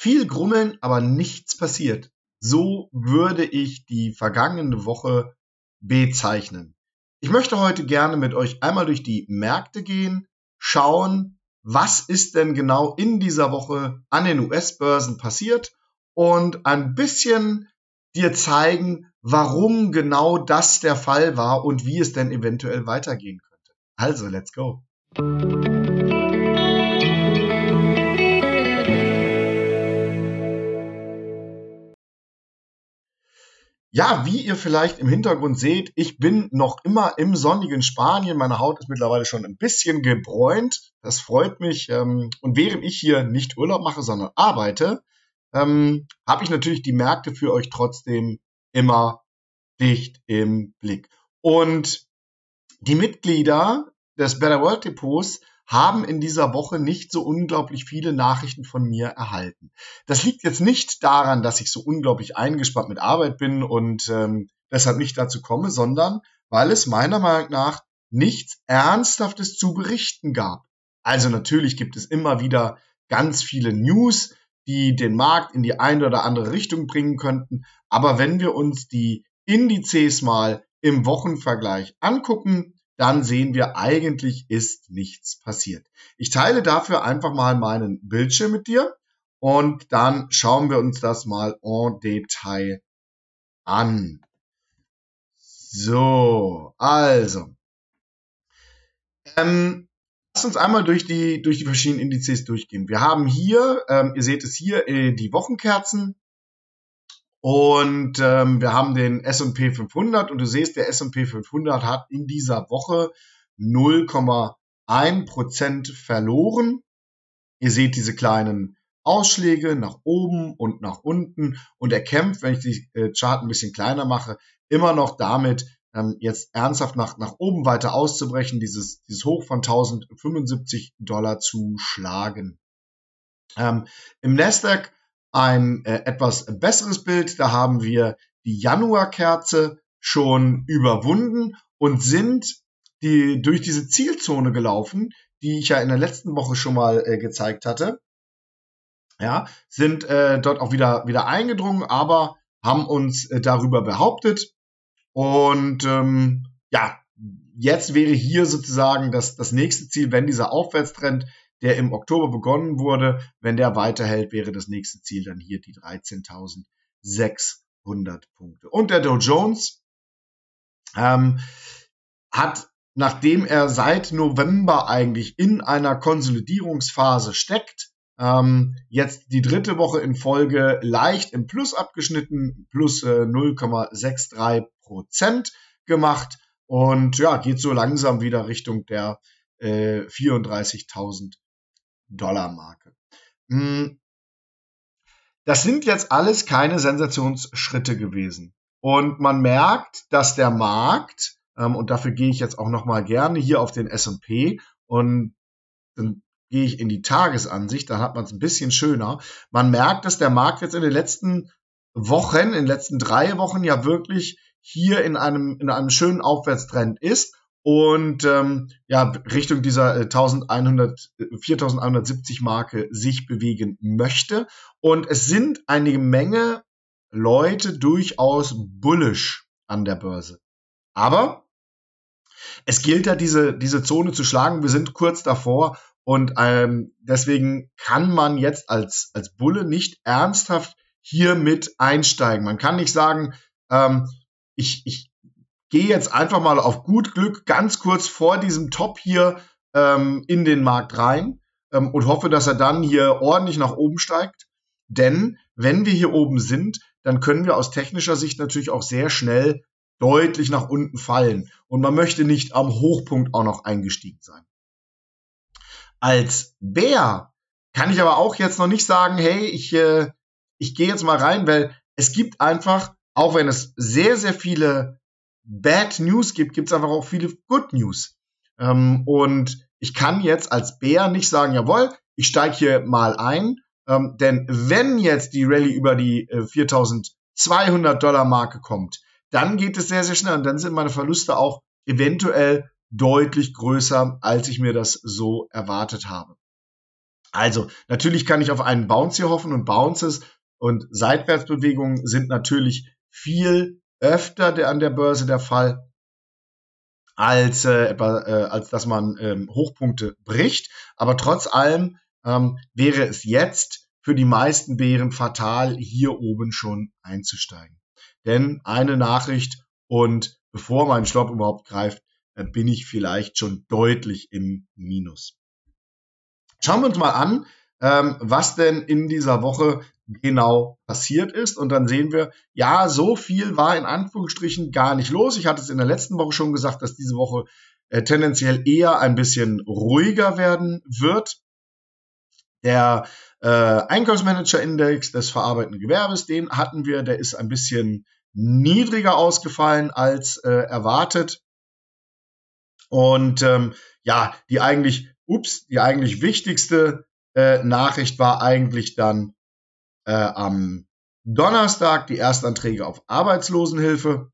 Viel Grummeln, aber nichts passiert. So würde ich die vergangene Woche bezeichnen. Ich möchte heute gerne mit euch einmal durch die Märkte gehen, schauen, was ist denn genau in dieser Woche an den US-Börsen passiert und ein bisschen dir zeigen, warum genau das der Fall war und wie es denn eventuell weitergehen könnte. Also, let's go. Ja, wie ihr vielleicht im Hintergrund seht, ich bin noch immer im sonnigen Spanien. Meine Haut ist mittlerweile schon ein bisschen gebräunt. Das freut mich. Und während ich hier nicht Urlaub mache, sondern arbeite, habe ich natürlich die Märkte für euch trotzdem immer dicht im Blick. Und die Mitglieder des Better World Depots haben in dieser Woche nicht so unglaublich viele Nachrichten von mir erhalten. Das liegt jetzt nicht daran, dass ich so unglaublich eingespannt mit Arbeit bin und deshalb nicht dazu komme, sondern weil es meiner Meinung nach nichts Ernsthaftes zu berichten gab. Also natürlich gibt es immer wieder ganz viele News, die den Markt in die eine oder andere Richtung bringen könnten. Aber wenn wir uns die Indizes mal im Wochenvergleich angucken, dann sehen wir, eigentlich ist nichts passiert. Ich teile dafür einfach mal meinen Bildschirm mit dir und dann schauen wir uns das mal en Detail an. So, also. Lass uns einmal durch die verschiedenen Indizes durchgehen. Wir haben hier, ihr seht es hier, die Wochenkerzen. Und wir haben den S&P 500 und du siehst, der S&P 500 hat in dieser Woche 0,1% verloren. Ihr seht diese kleinen Ausschläge nach oben und nach unten und er kämpft, wenn ich die Chart ein bisschen kleiner mache, immer noch damit, jetzt ernsthaft nach oben weiter auszubrechen, dieses Hoch von $1075 zu schlagen. Im Nasdaq ein etwas besseres Bild, da haben wir die Januarkerze schon überwunden und sind durch diese Zielzone gelaufen, die ich ja in der letzten Woche schon mal gezeigt hatte. Ja, sind dort auch wieder eingedrungen, aber haben uns darüber behauptet. Und ja, jetzt wäre hier sozusagen das nächste Ziel, wenn dieser Aufwärtstrend, der im Oktober begonnen wurde, wenn der weiterhält, wäre das nächste Ziel dann hier die 13.600 Punkte. Und der Dow Jones hat, nachdem er seit November eigentlich in einer Konsolidierungsphase steckt, jetzt die dritte Woche in Folge leicht im Plus abgeschnitten, plus 0,63% gemacht und ja, geht so langsam wieder Richtung der 34.000 Dollar Marke. Das sind jetzt alles keine Sensationsschritte gewesen. Und man merkt, dass der Markt, und dafür gehe ich jetzt auch nochmal gerne hier auf den S&P und dann gehe ich in die Tagesansicht, dann hat man es ein bisschen schöner. Man merkt, dass der Markt jetzt in den letzten Wochen, in den letzten 3 Wochen ja wirklich hier in einem schönen Aufwärtstrend ist und ja, Richtung dieser 4.170 Marke sich bewegen möchte. Und es sind eine Menge Leute durchaus bullish an der Börse. Aber es gilt ja, diese Zone zu schlagen. Wir sind kurz davor und deswegen kann man jetzt als Bulle nicht ernsthaft hier mit einsteigen. Man kann nicht sagen, ich gehe jetzt einfach mal auf gut Glück ganz kurz vor diesem Top hier in den Markt rein und hoffe, dass er dann hier ordentlich nach oben steigt. Denn wenn wir hier oben sind, dann können wir aus technischer Sicht natürlich auch sehr schnell deutlich nach unten fallen. Und man möchte nicht am Hochpunkt auch noch eingestiegen sein. Als Bär kann ich aber auch jetzt noch nicht sagen, hey, ich gehe jetzt mal rein, weil es gibt einfach, auch wenn es sehr, sehr viele Bad News gibt, gibt es einfach auch viele Good News. Und ich kann jetzt als Bär nicht sagen, jawohl, ich steige hier mal ein, denn wenn jetzt die Rallye über die 4.200 Dollar Marke kommt, dann geht es sehr, sehr schnell und dann sind meine Verluste auch eventuell deutlich größer, als ich mir das so erwartet habe. Also, natürlich kann ich auf einen Bounce hier hoffen und Bounces und Seitwärtsbewegungen sind natürlich viel öfter an der Börse der Fall, als dass man Hochpunkte bricht. Aber trotz allem wäre es jetzt für die meisten Bären fatal, hier oben schon einzusteigen. Denn eine Nachricht und bevor mein Stopp überhaupt greift, bin ich vielleicht schon deutlich im Minus. Schauen wir uns mal an, was denn in dieser Woche genau passiert ist. Und dann sehen wir, ja, so viel war in Anführungsstrichen gar nicht los. Ich hatte es in der letzten Woche schon gesagt, dass diese Woche tendenziell eher ein bisschen ruhiger werden wird. Der Einkaufsmanager-Index des verarbeitenden Gewerbes, den hatten wir, der ist ein bisschen niedriger ausgefallen als erwartet. Und ja, die eigentlich wichtigste Nachricht war eigentlich dann am Donnerstag die Erstanträge auf Arbeitslosenhilfe,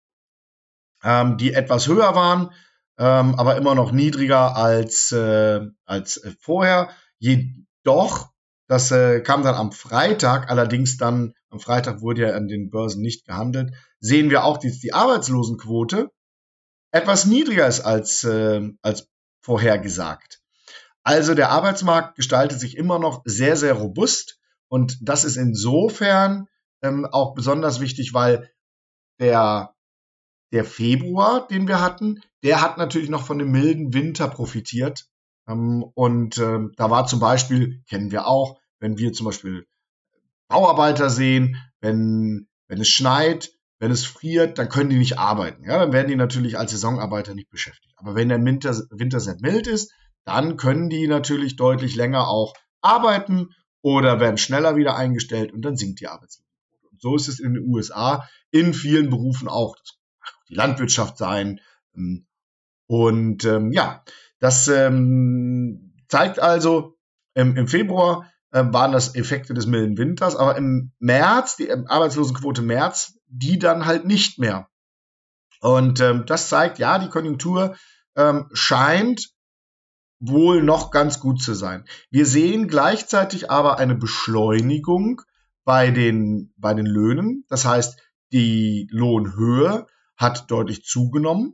die etwas höher waren, aber immer noch niedriger als vorher. Jedoch, das kam dann am Freitag, allerdings dann am Freitag wurde ja an den Börsen nicht gehandelt, sehen wir auch, dass die Arbeitslosenquote etwas niedriger ist als vorhergesagt. Also der Arbeitsmarkt gestaltet sich immer noch sehr, sehr robust und das ist insofern auch besonders wichtig, weil der Februar, den wir hatten, der hat natürlich noch von dem milden Winter profitiert. Und da war zum Beispiel, kennen wir auch, wenn wir zum Beispiel Bauarbeiter sehen, wenn es schneit, wenn es friert, dann können die nicht arbeiten. Ja, dann werden die natürlich als Saisonarbeiter nicht beschäftigt. Aber wenn der Winter sehr mild ist, dann können die natürlich deutlich länger auch arbeiten oder werden schneller wieder eingestellt und dann sinkt die Arbeitslosenquote. Und so ist es in den USA in vielen Berufen auch. Das kann auch die Landwirtschaft sein. Und ja, das zeigt also, im Februar waren das Effekte des milden Winters, aber im März, die Arbeitslosenquote im März, die dann halt nicht mehr. Und das zeigt, ja, die Konjunktur scheint wohl noch ganz gut zu sein. Wir sehen gleichzeitig aber eine Beschleunigung bei den Löhnen. Das heißt, die Lohnhöhe hat deutlich zugenommen,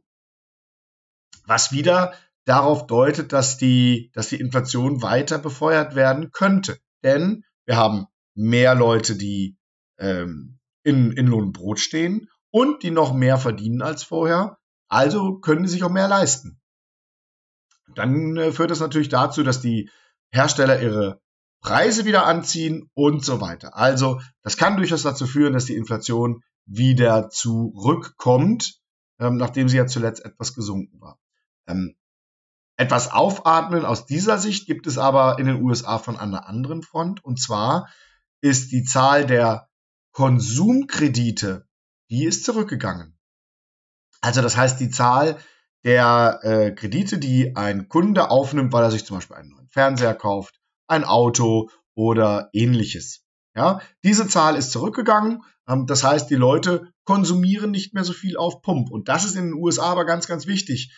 was wieder darauf deutet, dass die Inflation weiter befeuert werden könnte. Denn wir haben mehr Leute, die in Lohn und Brot stehen und die noch mehr verdienen als vorher. Also können die sich auch mehr leisten. Dann führt das natürlich dazu, dass die Hersteller ihre Preise wieder anziehen und so weiter. Also das kann durchaus dazu führen, dass die Inflation wieder zurückkommt, nachdem sie ja zuletzt etwas gesunken war. Etwas aufatmen aus dieser Sicht gibt es aber in den USA von einer anderen Front. Und zwar ist die Zahl der Konsumkredite, die ist zurückgegangen. Also das heißt, die Zahl der Kredite, die ein Kunde aufnimmt, weil er sich zum Beispiel einen neuen Fernseher kauft, ein Auto oder ähnliches. Ja, diese Zahl ist zurückgegangen. Das heißt, die Leute konsumieren nicht mehr so viel auf Pump. Und das ist in den USA aber ganz, ganz wichtig.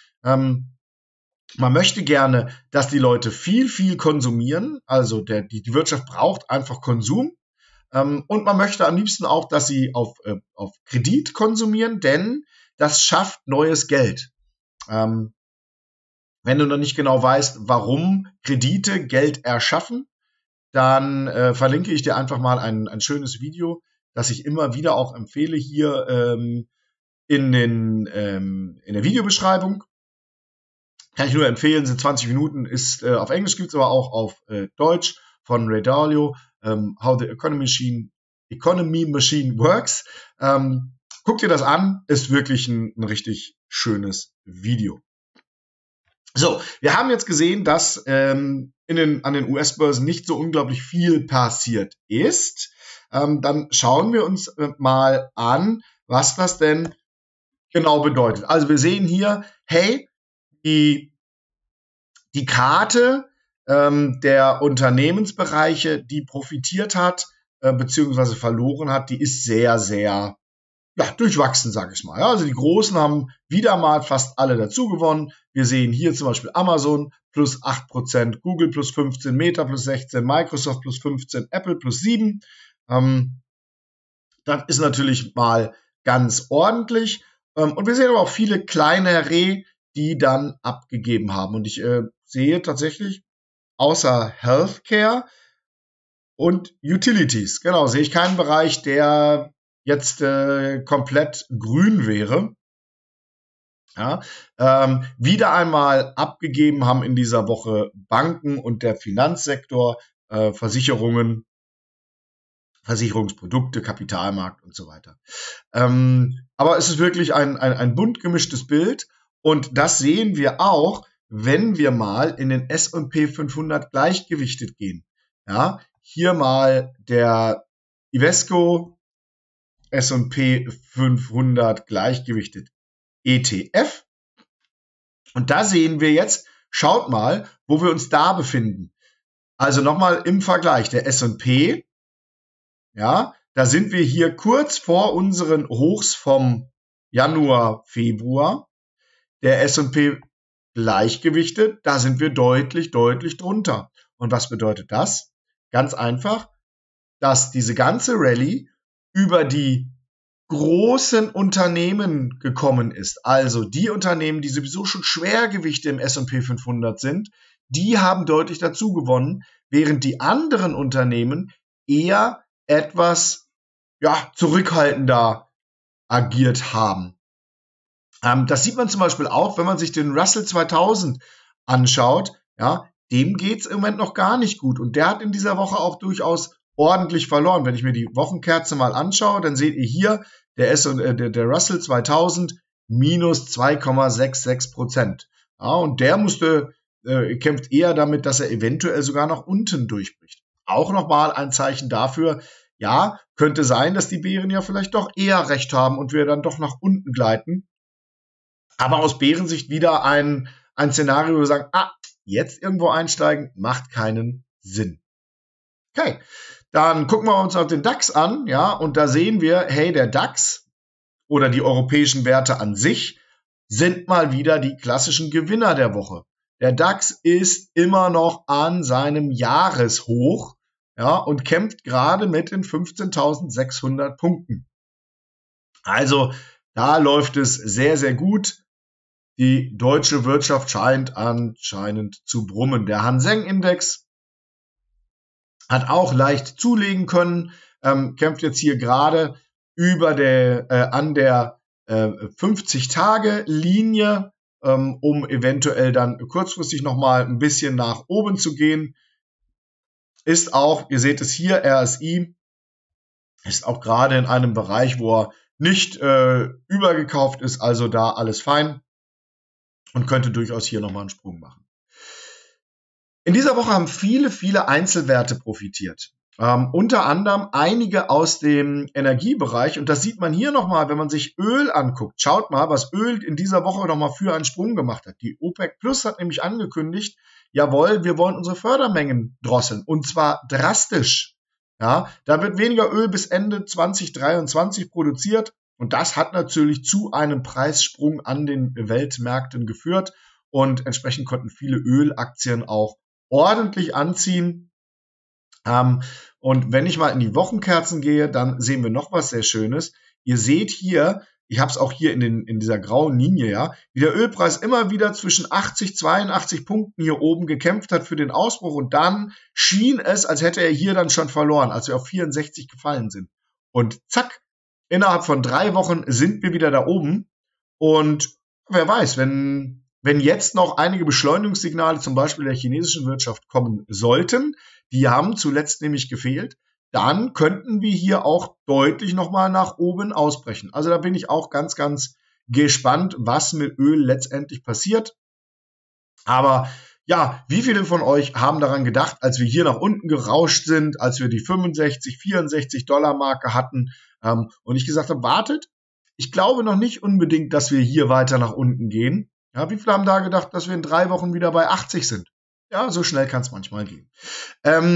Man möchte gerne, dass die Leute viel konsumieren. Also die Wirtschaft braucht einfach Konsum. Und man möchte am liebsten auch, dass sie auf Kredit konsumieren, denn das schafft neues Geld. Wenn du noch nicht genau weißt, warum Kredite Geld erschaffen, dann verlinke ich dir einfach mal ein schönes Video, das ich immer wieder auch empfehle hier in der Videobeschreibung. Kann ich nur empfehlen, sind 20 Minuten, ist auf Englisch, gibt's aber auch auf Deutsch von Ray Dalio, How the Economy Machine Works. Guck dir das an, ist wirklich ein richtig schönes Video. So, wir haben jetzt gesehen, dass an den US-Börsen nicht so unglaublich viel passiert ist. Dann schauen wir uns mal an, was das denn genau bedeutet. Also wir sehen hier, hey, die Karte der Unternehmensbereiche, die profitiert hat beziehungsweise verloren hat, die ist sehr durchwachsen, sage ich mal. Ja, also die Großen haben wieder mal fast alle dazu gewonnen. Wir sehen hier zum Beispiel Amazon plus 8%, Google plus 15, Meta plus 16, Microsoft plus 15, Apple plus 7. Das ist natürlich mal ganz ordentlich. Und wir sehen aber auch viele kleinere, die dann abgegeben haben. Und ich sehe tatsächlich außer Healthcare und Utilities, genau, sehe ich keinen Bereich, der jetzt komplett grün wäre. Ja, wieder einmal abgegeben haben in dieser Woche Banken und der Finanzsektor, Versicherungen, Versicherungsprodukte, Kapitalmarkt und so weiter. Aber es ist wirklich ein bunt gemischtes Bild und das sehen wir auch, wenn wir mal in den S&P 500 gleichgewichtet gehen. Ja, hier mal der Invesco S&P 500 gleichgewichtet ETF. Und da sehen wir jetzt, schaut mal, wo wir uns da befinden. Also nochmal im Vergleich, der S&P, ja, da sind wir hier kurz vor unseren Hochs vom Januar, Februar. Der S&P gleichgewichtet, da sind wir deutlich drunter. Und was bedeutet das? Ganz einfach, dass diese ganze Rallye über die großen Unternehmen gekommen ist. Also die Unternehmen, die sowieso schon Schwergewichte im S&P 500 sind, die haben deutlich dazu gewonnen, während die anderen Unternehmen eher etwas zurückhaltender agiert haben. Das sieht man zum Beispiel auch, wenn man sich den Russell 2000 anschaut. Ja, dem geht's im Moment noch gar nicht gut. Und der hat in dieser Woche auch durchaus ordentlich verloren. Wenn ich mir die Wochenkerze mal anschaue, dann seht ihr hier der Russell 2000 minus 2,66%. Ja, und der kämpft eher damit, dass er eventuell sogar nach unten durchbricht. Auch nochmal ein Zeichen dafür, ja, könnte sein, dass die Bären ja vielleicht doch eher recht haben und wir dann doch nach unten gleiten. Aber aus Bärensicht wieder ein Szenario, wo wir sagen, jetzt irgendwo einsteigen, macht keinen Sinn. Okay, dann gucken wir uns auch den DAX an, ja, und da sehen wir, hey, der DAX oder die europäischen Werte an sich sind mal wieder die klassischen Gewinner der Woche. Der DAX ist immer noch an seinem Jahreshoch, ja, und kämpft gerade mit den 15.600 Punkten. Also, da läuft es sehr gut. Die deutsche Wirtschaft scheint anscheinend zu brummen. Der Hang Seng Index hat auch leicht zulegen können, kämpft jetzt hier gerade an der 50-Tage-Linie, um eventuell dann kurzfristig nochmal ein bisschen nach oben zu gehen. Ist auch, ihr seht es hier, RSI ist auch gerade in einem Bereich, wo er nicht übergekauft ist, also da alles fein und könnte durchaus hier nochmal einen Sprung machen. In dieser Woche haben viele Einzelwerte profitiert. Unter anderem einige aus dem Energiebereich. Und das sieht man hier nochmal, wenn man sich Öl anguckt. Schaut mal, was Öl in dieser Woche nochmal für einen Sprung gemacht hat. Die OPEC Plus hat nämlich angekündigt, jawohl, wir wollen unsere Fördermengen drosseln. Und zwar drastisch. Ja, da wird weniger Öl bis Ende 2023 produziert. Und das hat natürlich zu einem Preissprung an den Weltmärkten geführt. Und entsprechend konnten viele Ölaktien auch ordentlich anziehen. Und wenn ich mal in die Wochenkerzen gehe, dann sehen wir noch was sehr Schönes. Ihr seht hier, ich habe es auch hier in dieser grauen Linie, ja, wie der Ölpreis immer wieder zwischen 80, 82 Punkten hier oben gekämpft hat für den Ausbruch. Und dann schien es, als hätte er hier dann schon verloren, als wir auf 64 gefallen sind. Und zack, innerhalb von 3 Wochen sind wir wieder da oben. Und wer weiß, wenn jetzt noch einige Beschleunigungssignale zum Beispiel der chinesischen Wirtschaft kommen sollten, die haben zuletzt nämlich gefehlt, dann könnten wir hier auch deutlich nochmal nach oben ausbrechen. Also da bin ich auch ganz gespannt, was mit Öl letztendlich passiert. Aber ja, wie viele von euch haben daran gedacht, als wir hier nach unten gerauscht sind, als wir die 65, 64 Dollar Marke hatten und ich gesagt habe, wartet, ich glaube noch nicht unbedingt, dass wir hier weiter nach unten gehen. Ja, wie viele haben da gedacht, dass wir in 3 Wochen wieder bei 80 sind? Ja, so schnell kann es manchmal gehen.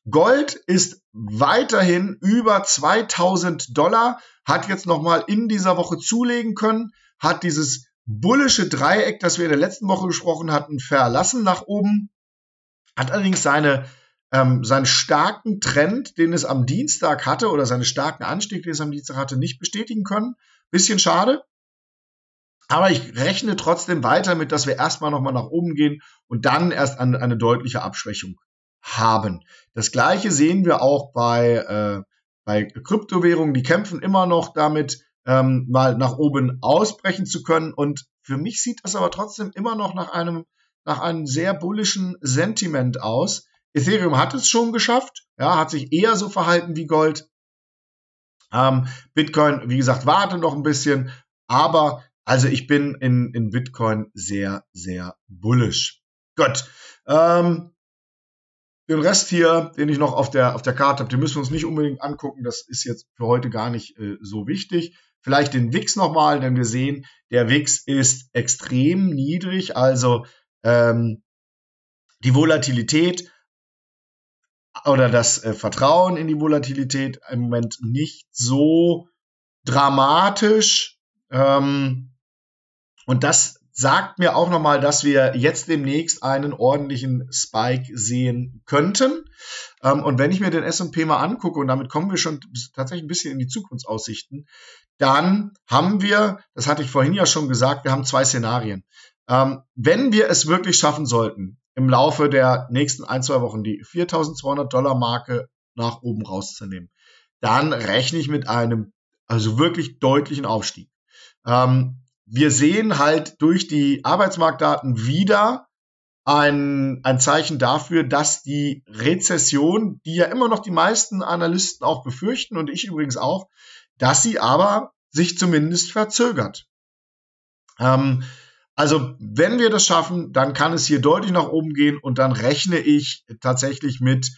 Gold ist weiterhin über $2000, hat jetzt nochmal in dieser Woche zulegen können, hat dieses bullische Dreieck, das wir in der letzten Woche gesprochen hatten, verlassen nach oben, hat allerdings seinen starken Trend, den es am Dienstag hatte, oder seinen starken Anstieg, den es am Dienstag hatte, nicht bestätigen können. Bisschen schade. Aber ich rechne trotzdem weiter mit, dass wir erstmal nochmal nach oben gehen und dann erst eine deutliche Abschwächung haben. Das Gleiche sehen wir auch bei Kryptowährungen. Die kämpfen immer noch damit, mal nach oben ausbrechen zu können. Und für mich sieht das aber trotzdem immer noch nach einem sehr bullischen Sentiment aus. Ethereum hat es schon geschafft, ja, hat sich eher so verhalten wie Gold. Bitcoin, wie gesagt, warte noch ein bisschen, aber also ich bin in Bitcoin sehr, sehr bullish. Gut. Den Rest hier, den ich noch auf der Karte habe, den müssen wir uns nicht unbedingt angucken. Das ist jetzt für heute gar nicht so wichtig. Vielleicht den VIX nochmal, denn wir sehen, der VIX ist extrem niedrig. Also die Volatilität oder das Vertrauen in die Volatilität im Moment nicht so dramatisch. Und das sagt mir auch nochmal, dass wir jetzt demnächst einen ordentlichen Spike sehen könnten. Und wenn ich mir den S&P mal angucke, und damit kommen wir schon tatsächlich ein bisschen in die Zukunftsaussichten, dann haben wir, das hatte ich vorhin ja schon gesagt, wir haben zwei Szenarien. Wenn wir es wirklich schaffen sollten, im Laufe der nächsten 1-2 Wochen die $4.200 Marke nach oben rauszunehmen, dann rechne ich mit einem also wirklich deutlichen Aufstieg. Wir sehen halt durch die Arbeitsmarktdaten wieder ein Zeichen dafür, dass die Rezession, die ja immer noch die meisten Analysten auch befürchten und ich übrigens auch, dass sie aber sich zumindest verzögert. Also wenn wir das schaffen, dann kann es hier deutlich nach oben gehen und dann rechne ich tatsächlich mit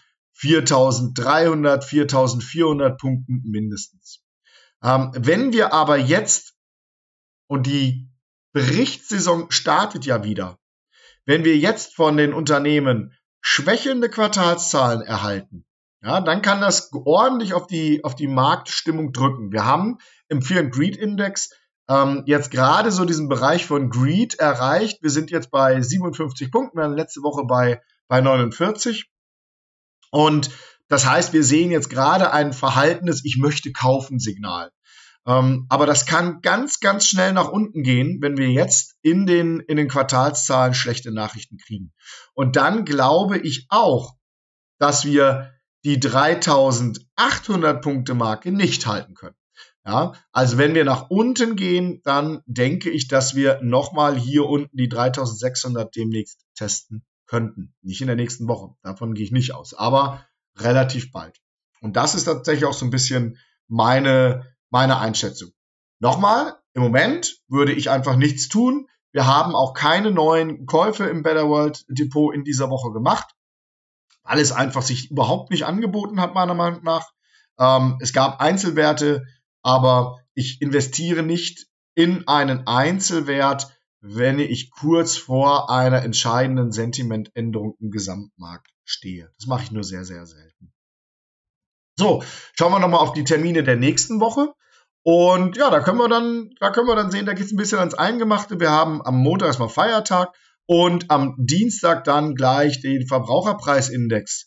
4.300, 4.400 Punkten mindestens. Wenn wir aber jetzt, und die Berichtssaison startet ja wieder, wenn wir jetzt von den Unternehmen schwächelnde Quartalszahlen erhalten, ja, dann kann das ordentlich auf die Marktstimmung drücken. Wir haben im Fear and Greed Index jetzt gerade so diesen Bereich von Greed erreicht. Wir sind jetzt bei 57 Punkten, wir waren letzte Woche bei 49. Und das heißt, wir sehen jetzt gerade ein verhaltenes Ich möchte kaufen Signal. Aber das kann ganz, ganz schnell nach unten gehen, wenn wir jetzt in den Quartalszahlen schlechte Nachrichten kriegen. Und dann glaube ich auch, dass wir die 3.800 Punkte Marke nicht halten können. Ja, also wenn wir nach unten gehen, dann denke ich, dass wir nochmal hier unten die 3.600 demnächst testen könnten. Nicht in der nächsten Woche, davon gehe ich nicht aus, aber relativ bald. Und das ist tatsächlich auch so ein bisschen meine Einschätzung. Nochmal, im Moment würde ich einfach nichts tun. Wir haben auch keine neuen Käufe im Better World Depot in dieser Woche gemacht, weil es einfach sich überhaupt nicht angeboten hat, meiner Meinung nach. Es gab Einzelwerte, aber ich investiere nicht in einen Einzelwert, wenn ich kurz vor einer entscheidenden Sentimentänderung im Gesamtmarkt stehe. Das mache ich nur sehr, sehr selten. So, schauen wir nochmal auf die Termine der nächsten Woche. Und ja, da können wir dann sehen, da geht es ein bisschen ans Eingemachte. Wir haben am Montag erstmal Feiertag und am Dienstag dann gleich den Verbraucherpreisindex.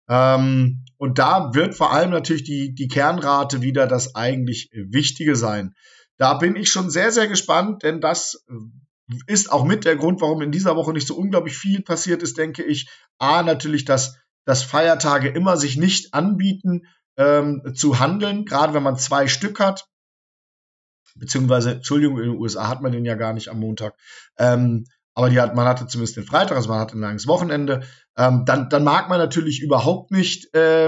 Und da wird vor allem natürlich die Kernrate wieder das eigentlich Wichtige sein. Da bin ich schon sehr, sehr gespannt, denn das ist auch mit der Grund, warum in dieser Woche nicht so unglaublich viel passiert ist, denke ich. Natürlich, dass Feiertage immer sich nicht anbieten, zu handeln, gerade wenn man 2 Stück hat. Beziehungsweise, Entschuldigung, in den USA hat man den ja gar nicht am Montag. Aber man hatte zumindest den Freitag, also man hatte ein langes Wochenende. Dann mag man natürlich überhaupt nicht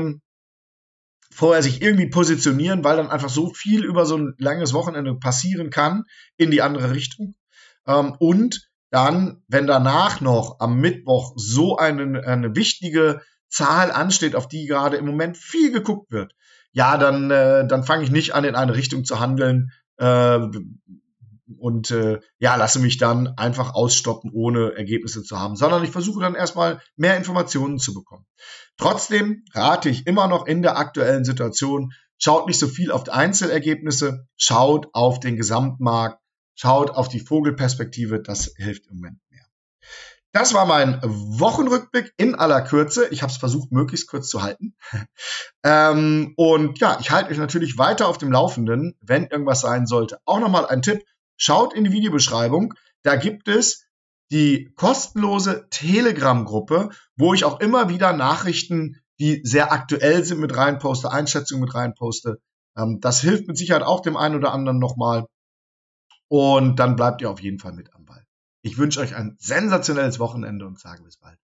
vorher sich irgendwie positionieren, weil dann einfach so viel über so ein langes Wochenende passieren kann in die andere Richtung. Und dann, wenn danach noch am Mittwoch so eine wichtige Zahl ansteht, auf die gerade im Moment viel geguckt wird, ja, dann fange ich nicht an, in eine Richtung zu handeln, und ja, lasse mich dann einfach ausstoppen, ohne Ergebnisse zu haben, sondern ich versuche dann erstmal mehr Informationen zu bekommen. Trotzdem rate ich immer noch in der aktuellen Situation, schaut nicht so viel auf die Einzelergebnisse, schaut auf den Gesamtmarkt, schaut auf die Vogelperspektive, das hilft im Moment mehr. Das war mein Wochenrückblick in aller Kürze. Ich habe es versucht, möglichst kurz zu halten. Und ja, ich halte euch natürlich weiter auf dem Laufenden, wenn irgendwas sein sollte. Auch nochmal ein Tipp, schaut in die Videobeschreibung. Da gibt es die kostenlose Telegram-Gruppe, wo ich auch immer wieder Nachrichten, die sehr aktuell sind, mit reinposte, Einschätzungen mit reinposte. Das hilft mit Sicherheit auch dem einen oder anderen nochmal. Und dann bleibt ihr auf jeden Fall mit am Ball. Ich wünsche euch ein sensationelles Wochenende und sage bis bald.